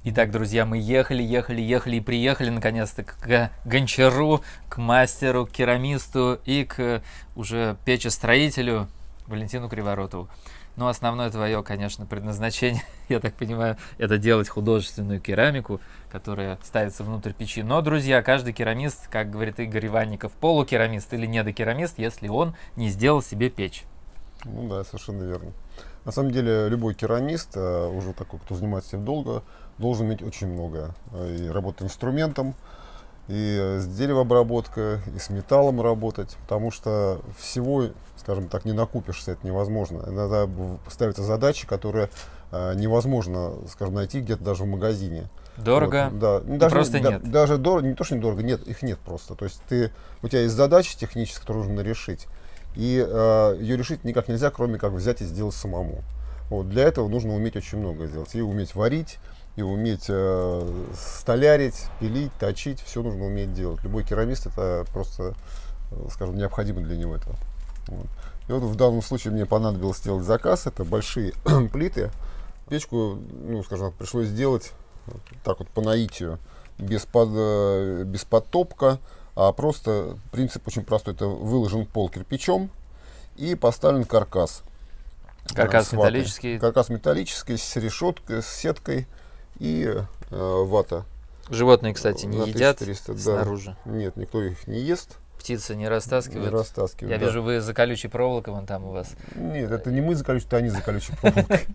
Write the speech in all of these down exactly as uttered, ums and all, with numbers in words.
Итак, друзья, мы ехали, ехали, ехали и приехали наконец-то к гончару, к мастеру, к керамисту и к уже печестроителю Валентину Криворотову. Но основное твое, конечно, предназначение, я так понимаю, это делать художественную керамику, которая ставится внутрь печи. Но, друзья, каждый керамист, как говорит Игорь Иванников, полукерамист или недокерамист, если он не сделал себе печь. Ну да, совершенно верно. На самом деле, любой керамист, уже такой, кто занимается этим долго, должен иметь очень много. И работать инструментом, и с деревообработкой, и с металлом работать, потому что всего, скажем так, не накупишься, это невозможно. Иногда ставятся задачи, которые невозможно, скажем, найти где-то даже в магазине. Дорого? Вот, да. Даже, просто да, нет. Даже дорого, не то, что недорого, нет, их нет просто. То есть ты, у тебя есть задача техническая, которую нужно решить, и э, ее решить никак нельзя, кроме как взять и сделать самому. Вот, для этого нужно уметь очень много делать. И уметь варить, и уметь э, столярить, пилить, точить, все нужно уметь делать. Любой керамист, это просто, скажем, необходимо для него это. Вот. И вот в данном случае мне понадобилось сделать заказ, это большие плиты. Печку, ну, скажем так, пришлось сделать так вот по наитию, без, под, без подтопка, а просто принцип очень простой. Это выложен пол кирпичом и поставлен каркас. Каркас металлический. Каркас металлический с решеткой, с сеткой и э, вата. Животные, кстати, не на едят тысячу триста, снаружи. Да. Нет, никто их не ест. Птицы не растаскивают? Не растаскивают, Я да. вижу, вы за колючей проволокой, вон там у вас. Нет, это не мы за колючей, это они за колючей проволокой.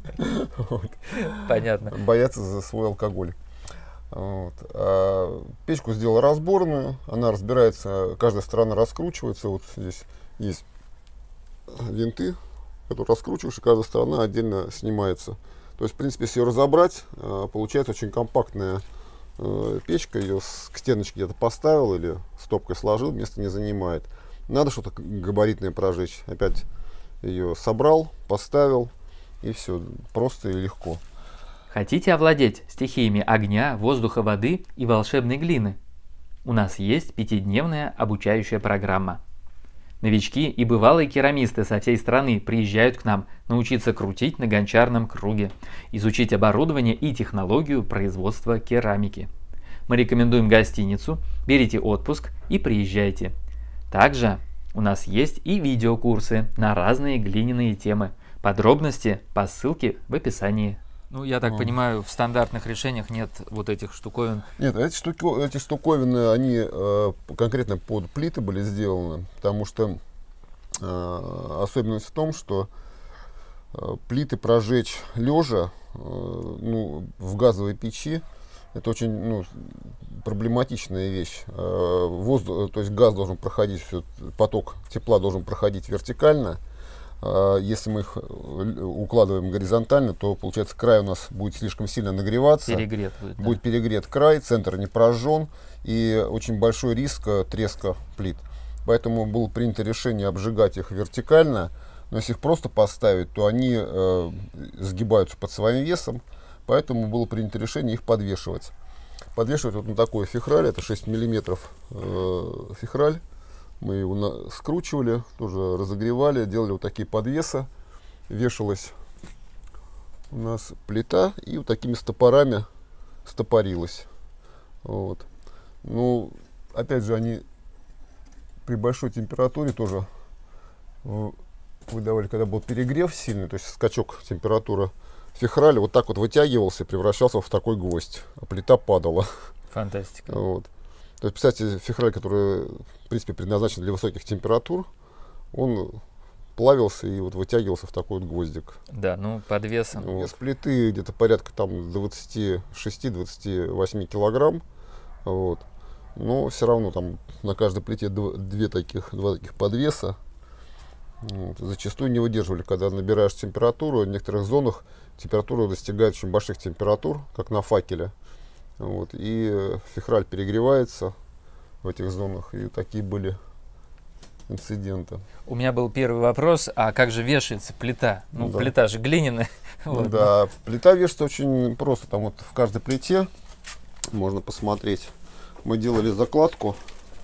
Понятно. Боятся за свой алкоголь. Вот. А печку сделал разборную, она разбирается, каждая сторона раскручивается. Вот здесь есть винты, которые раскручиваешь, и каждая сторона отдельно снимается. То есть, в принципе, если ее разобрать, получается очень компактная печка. Ее к стеночке где-то поставил или стопкой сложил, место не занимает. Надо что-то габаритное прожечь. Опять ее собрал, поставил, и все. Просто и легко. Хотите овладеть стихиями огня, воздуха, воды и волшебной глины? У нас есть пятидневная обучающая программа. Новички и бывалые керамисты со всей страны приезжают к нам научиться крутить на гончарном круге, изучить оборудование и технологию производства керамики. Мы рекомендуем гостиницу, берите отпуск и приезжайте. Также у нас есть и видеокурсы на разные глиняные темы. Подробности по ссылке в описании. Ну, я так mm. понимаю, в стандартных решениях нет вот этих штуковин. Нет, эти, штуки, эти штуковины, они э, конкретно под плиты были сделаны, потому что э, особенность в том, что э, плиты прожечь лежа э, ну, в газовой печи, это очень ну, проблематичная вещь. Э, воздух, то есть газ должен проходить, все, поток тепла должен проходить вертикально. Если мы их укладываем горизонтально, то получается край у нас будет слишком сильно нагреваться. Перегрет будет. Будет да. перегрет край, центр не прожжен и очень большой риск треска плит. Поэтому было принято решение обжигать их вертикально. Но если их просто поставить, то они э, сгибаются под своим весом. Поэтому было принято решение их подвешивать. Подвешивать вот на такой фихраль, это шесть миллиметров э, фихраль. Мы его на, скручивали, тоже разогревали, делали вот такие подвесы. Вешалась у нас плита и вот такими стопорами стопорилась. Вот. Ну, опять же, они при большой температуре тоже выдавали, когда был перегрев сильный, то есть скачок температуры фихраля, вот так вот вытягивался и превращался в такой гвоздь, а плита падала. Фантастика. Вот. То есть, представьте, фихраль, который, в принципе, предназначен для высоких температур, он плавился и вот вытягивался в такой вот гвоздик. Да, ну, под весом. Вот. С плиты где-то порядка там двадцати шести — двадцати восьми килограмм. Вот. Но все равно там на каждой плите две таких, два таких подвеса. Вот. Зачастую не выдерживали, когда набираешь температуру. В некоторых зонах температура достигает очень больших температур, как на факеле. Вот, и фихраль перегревается в этих зонах, и такие были инциденты. У меня был первый вопрос, а как же вешается плита? Ну, да. Плита же глиняная. Ну, да, плита вешается очень просто, там вот в каждой плите можно посмотреть. Мы делали закладку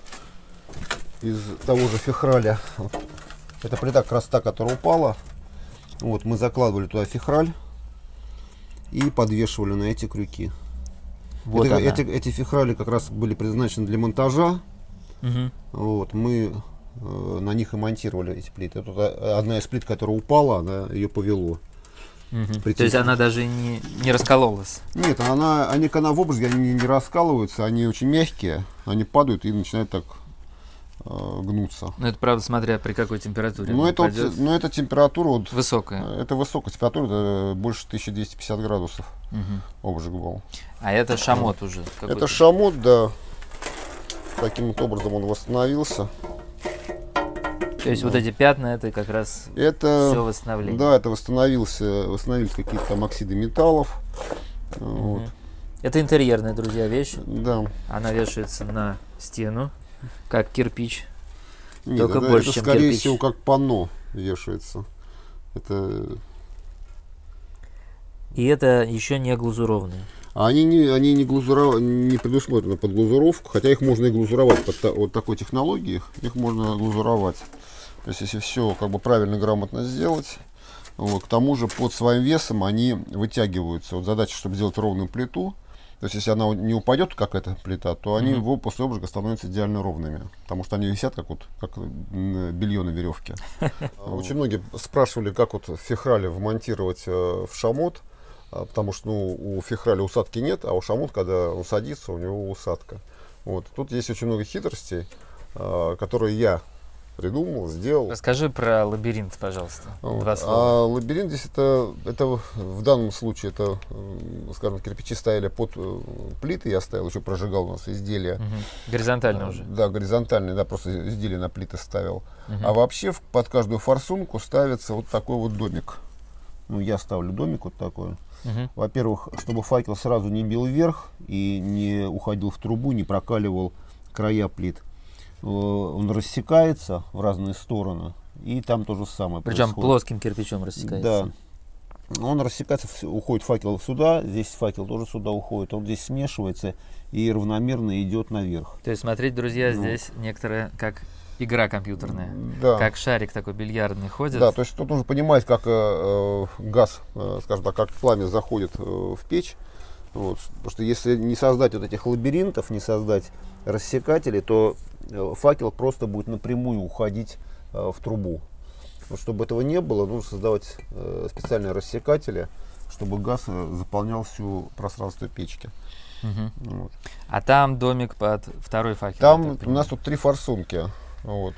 из того же фихраля. Это плита как раз та, которая упала. Вот, мы закладывали туда фихраль и подвешивали на эти крюки. Вот это, она. эти, эти фихрали как раз были предназначены для монтажа. Угу. Вот, мы э, на них и монтировали эти плиты. Тут одна из плит, которая упала, она ее повело. Угу. При То есть тех- она даже не, не раскололась. Нет, она, они когда в обжиге, они не, не раскалываются, они очень мягкие, они падают и начинают так э, гнуться. Ну, это правда, смотря при какой температуре. Но она это, вот, упадет. но это температура, вот, Высокая. это высокая температура, это больше тысяча двести пятьдесят градусов Мгм. обжиг был. А это шамот уже. какой-то. Это шамот, да. Таким вот образом он восстановился. То есть вот эти пятна, это как раз Это, все восстановление. да, это восстановился, восстановились какие-то там оксиды металлов. Вот, Это интерьерная, друзья, вещь. да. Она вешается на стену, как кирпич. Нет, Только это, больше, это чем скорее кирпич. всего как панно вешается. Это И это еще не глазурованные. А они не, они не, глазуров... не предусмотрены под глазуровку, хотя их можно и глазуровать под та... вот такой технологией, их можно глазуровать. То есть если все как бы правильно, грамотно сделать, вот, к тому же под своим весом они вытягиваются. Вот задача, чтобы сделать ровную плиту, то есть если она не упадет, как эта плита, то они Мгм. mm-hmm. после обжига становятся идеально ровными, потому что они висят как, вот, как белье на веревке. Очень многие спрашивали, как вот фихрали вмонтировать в шамот. Потому что ну, у фихраля усадки нет, а у шамот, когда он садится, у него усадка. Вот. Тут есть очень много хитростей, которые я придумал, сделал. Расскажи про лабиринт, пожалуйста. Вот. Два слова. А лабиринт здесь это, это в данном случае это, скажем, кирпичи стояли под плиты, я ставил, еще прожигал у нас изделия. Угу. Горизонтально уже. Да, горизонтальные, да, просто изделия на плиты ставил. Угу. А вообще под каждую форсунку ставится вот такой вот домик. Ну, я ставлю домик вот такой. Угу. Во-первых, чтобы факел сразу не бил вверх и не уходил в трубу, не прокаливал края плит. Он рассекается в разные стороны, и там то же самое Причем происходит. плоским кирпичом рассекается. Да. Он рассекается, уходит факел сюда, здесь факел тоже сюда уходит, он здесь смешивается и равномерно идет наверх. То есть, смотрите, друзья, Ну. здесь некоторая как игра компьютерная. Да. Как шарик такой бильярдный ходит. Да, то есть тут нужно понимать, как э, газ, э, скажем так, как пламя заходит э, в печь. Вот. Потому что если не создать вот этих лабиринтов, не создать рассекателей, то э, факел просто будет напрямую уходить э, в трубу. Вот, чтобы этого не было, нужно создавать э, специальные рассекатели, чтобы газ э, заполнял всю пространство печки. Угу. Вот. А там домик под второй факел. Там у нас тут три форсунки. Вот,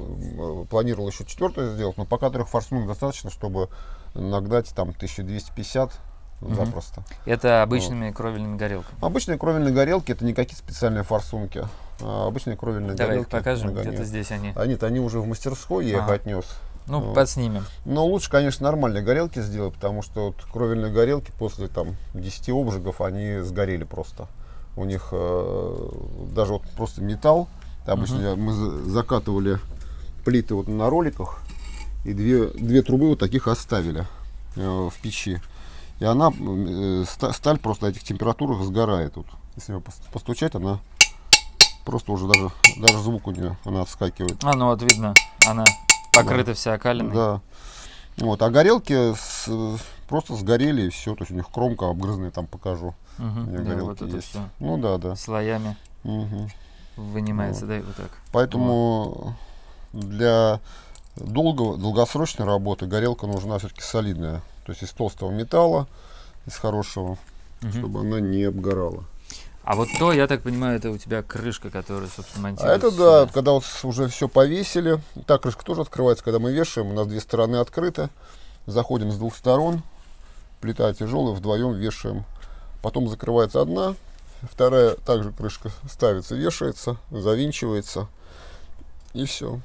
э, планировал еще четвертую сделать, но пока трех форсунок достаточно, чтобы нагнать там тысяча двести пятьдесят Мгм. запросто. Это обычными кровельными горелками. Обычные кровельные горелки это не какие-то специальные форсунки. А обычные кровельные Давай их горелки. покажем, нагоняют. где-то здесь они. А нет, они уже в мастерской, я Ага. их отнес. Ну, Вот. подснимем. Но лучше, конечно, нормальные горелки сделать, потому что вот кровельные горелки после там десяти обжигов, они сгорели просто. У них э, даже вот просто металл. Обычно Мгм. мы за- закатывали плиты вот на роликах и две, две трубы вот таких оставили э, в печи. И она, э, ста- сталь просто на этих температурах сгорает. Вот. Если ее пос- постучать, она просто уже даже, даже звук у нее, она отскакивает. А, ну вот видно, она покрыта вся окалиной. Да. Вот. А горелки с- просто сгорели и все. То есть у них кромка обгрызная, там покажу. Мгм. У меня Да, горелки вот это есть. все Ну да, да. слоями Мгм. вынимается, да, и вот так. Поэтому для долгого, долгосрочной работы горелка нужна все-таки солидная. То есть из толстого металла, из хорошего, Мгм. чтобы она не обгорала. А вот то, я так понимаю, это у тебя крышка, которая, собственно, А монтируется. это да, сюда. когда вот с- уже все повесили. Та крышка тоже открывается, когда мы вешаем. У нас две стороны открыты. Заходим с двух сторон. Плита тяжелая, вдвоем вешаем. Потом закрывается одна, вторая также крышка ставится, вешается, завинчивается. И все.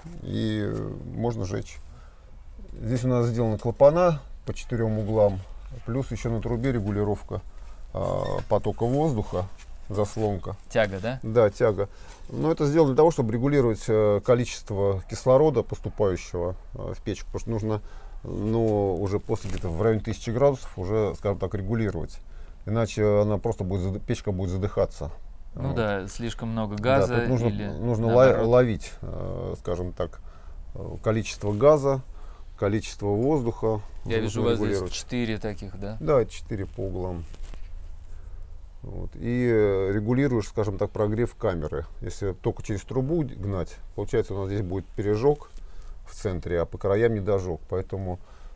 И э, можно жечь. Здесь у нас сделаны клапана по четырем углам. Плюс еще на трубе регулировка а, потока воздуха, заслонка. Тяга, да? Да, тяга. Но это сделано для того, чтобы регулировать э, количество кислорода, поступающего э, в печку. Потому что нужно, ну, уже после где-то в районе тысячи градусов уже, скажем так, регулировать. Иначе она просто будет, зад- печка будет задыхаться. Ну Вот. да, слишком много Да, газа тут нужно, или нужно ло- наоборот. ловить, э, скажем так, э, количество газа, количество воздуха. Я нужно вижу, у вас здесь регулировать. четыре таких, да? Да, четыре по углам. Вот. И э, регулируешь, скажем так, прогрев камеры. Если только через трубу гнать, получается, у нас здесь будет пережог в центре, а по краям недожог. Поэтому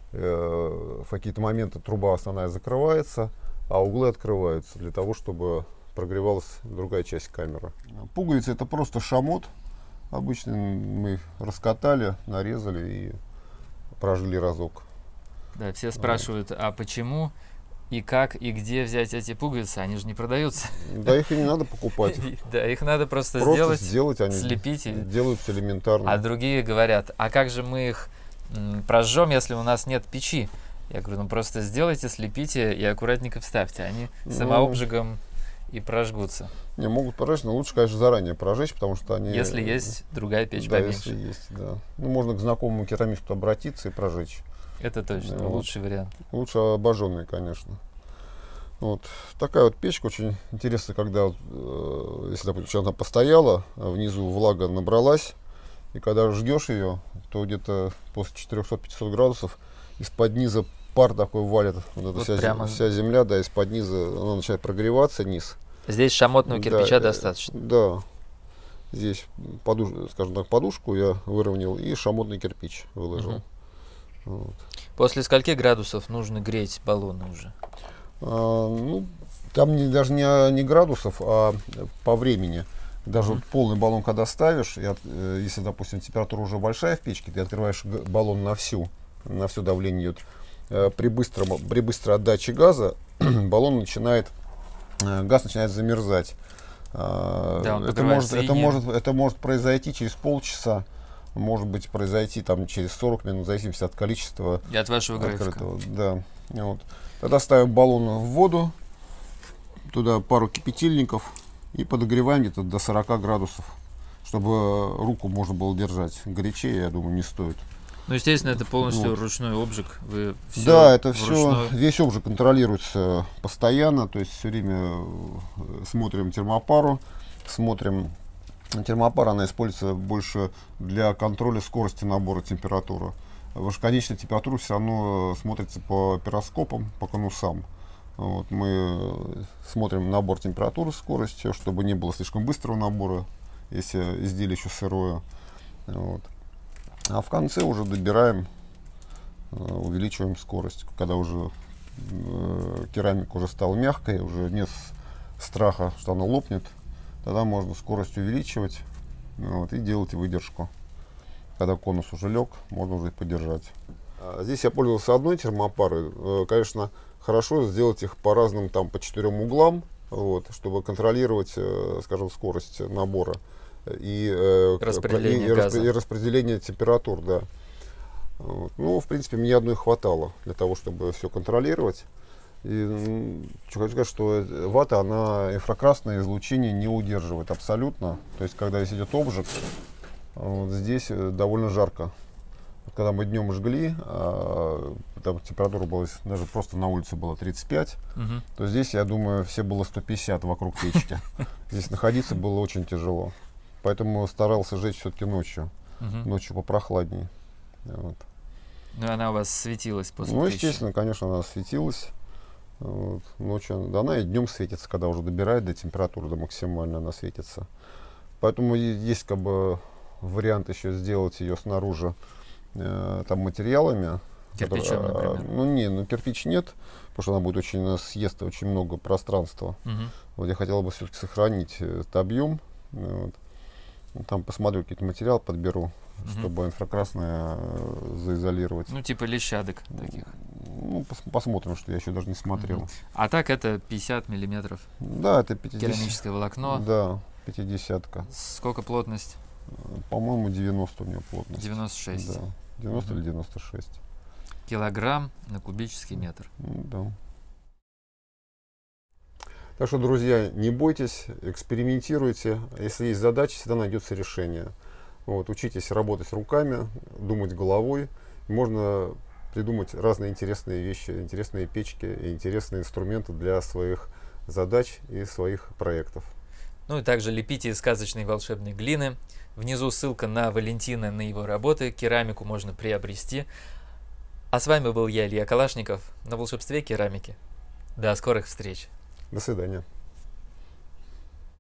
э, в какие-то моменты труба основная закрывается, а углы открываются для того, чтобы прогревалась другая часть камеры. Пуговицы — это просто шамот. Обычно мы раскатали, нарезали и прожгли разок. Да, все спрашивают, а почему и как и где взять эти пуговицы? Они же не продаются. Да, их и не надо покупать. Да, их надо просто Просто сделать, сделать, они слепить. делаются элементарно. А другие говорят, а как же мы их прожжем, если у нас нет печи? Я говорю, ну просто сделайте, слепите и аккуратненько вставьте. Они самообжигом и прожгутся. Не, могут прожечь, но лучше, конечно, заранее прожечь, потому что они... Если есть другая печь да, поменьше. если есть, да. Ну, можно к знакомому керамисту обратиться и прожечь. Это точно, Да, лучший вот. вариант. Лучше обожженный, конечно. Вот. Такая вот печка очень интересная, когда, э, если, допустим, она постояла, а внизу влага набралась, и когда жгешь ее, то где-то после четырёхсот-пятисот градусов из-под низа пар такой валит. Вот эта Вот вся, прямо... вся земля, да, из-под низа она начинает прогреваться, низ. Здесь шамотного кирпича да, достаточно. Да. Здесь, подуш, скажем так, подушку я выровнял и шамотный кирпич выложил. Угу. Вот. После скольки градусов нужно греть баллоны уже? А, ну, там не, даже не, не градусов, а по времени. Даже mm-hmm. вот полный баллон, когда ставишь, и от, э, если, допустим, температура уже большая в печке, ты открываешь баллон на всю, на все давление идет. Э, при, быстром, при быстрой отдаче газа баллон начинает, э, газ начинает замерзать. Э, да, он это, может, это, может, это может произойти через полчаса, может быть произойти там через сорок минут, в зависимости от количества. И от вашего открытого. графика. Да. Вот. Тогда ставим баллон в воду, туда пару кипятильников и подогреваем где-то до сорока градусов, чтобы руку можно было держать. Горячее, я думаю, не стоит. Ну, естественно, это полностью вот. Ручной обжиг. Вы все да, это вручную... все, весь обжиг контролируется постоянно, то есть все время смотрим термопару, смотрим. Термопара, она используется больше для контроля скорости набора температуры. Потому что конечная температура все равно смотрится по пироскопам, по конусам. Вот, мы смотрим набор температуры, скоростью, чтобы не было слишком быстрого набора, если изделие еще сырое. Вот. А в конце уже добираем, увеличиваем скорость. Когда уже э, керамика уже стала мягкой, уже нет страха, что она лопнет, тогда можно скорость увеличивать, вот, и делать выдержку. Когда конус уже лег, можно уже подержать. А здесь я пользовался одной термопарой. Конечно, хорошо сделать их по разным, там, по четырем углам, вот, чтобы контролировать, скажем, скорость набора и распределение, и, газа. и распределение температур. Да. Вот. Ну, в принципе, мне одной хватало для того, чтобы все контролировать. И что хочу сказать, что вата, она инфракрасное излучение не удерживает абсолютно. То есть, когда здесь идет обжиг, вот здесь довольно жарко. Вот когда мы днем жгли, а, там температура была даже просто на улице была тридцать пять, угу. то здесь, я думаю, все было сто пятьдесят вокруг печки. Здесь находиться было очень тяжело. Поэтому старался жечь все-таки ночью. Угу. Ночью попрохладнее. Вот. Ну, она у вас светилась после Ну, печи. естественно, конечно, она светилась. Вот. Ночью, да, она и днем светится, когда уже добирает до температуры, до максимальной она светится. Поэтому есть как бы вариант еще сделать ее снаружи э, там материалами. Кирпичом, которые, например. Ну не, ну кирпич нет, потому что она будет очень съест очень много пространства. Угу. Вот я хотел бы все-таки сохранить этот объем. Вот. Там посмотрю какие-то материалы, подберу, угу. чтобы инфракрасное э, заизолировать. Ну типа лещадок таких. Ну, пос посмотрим, что я еще даже не смотрел. Угу. А так это пятьдесят миллиметров. Да, это пятьдесят. Керамическое волокно. Да, пятидесятка. Сколько плотность? По-моему, девяносто у него плотность. девяносто шесть. Да, девяносто угу. или девяносто шесть. Килограмм на кубический метр. Да. Так что, друзья, не бойтесь, экспериментируйте. Если есть задача, всегда найдется решение. Вот, учитесь работать руками, думать головой. Можно придумать разные интересные вещи, интересные печки и интересные инструменты для своих задач и своих проектов. Ну и также лепите из сказочной волшебной глины. Внизу ссылка на Валентина, на его работы. Керамику можно приобрести. А с вами был я, Илья Калашников, на волшебстве керамики. До скорых встреч. До свидания.